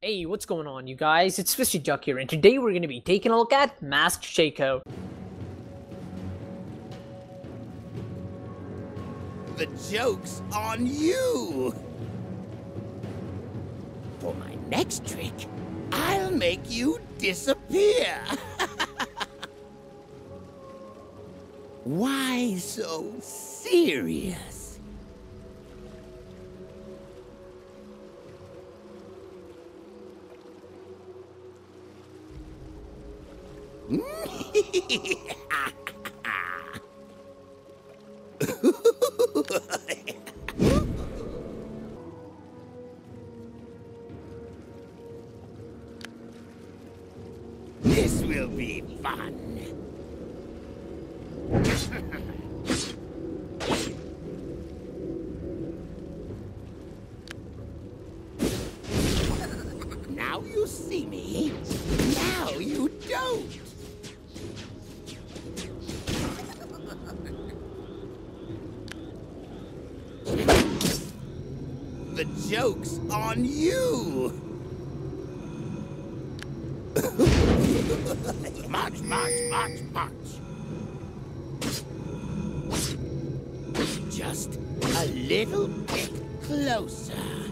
Hey, what's going on, you guys? It's Fishy Duck here, and today we're going to be taking a look at Masked Shaco. The joke's on you! For my next trick, I'll make you disappear! Why so serious? This will be fun. Now you see me, now you don't. The joke's on you! March, march, march, march! Just a little bit closer.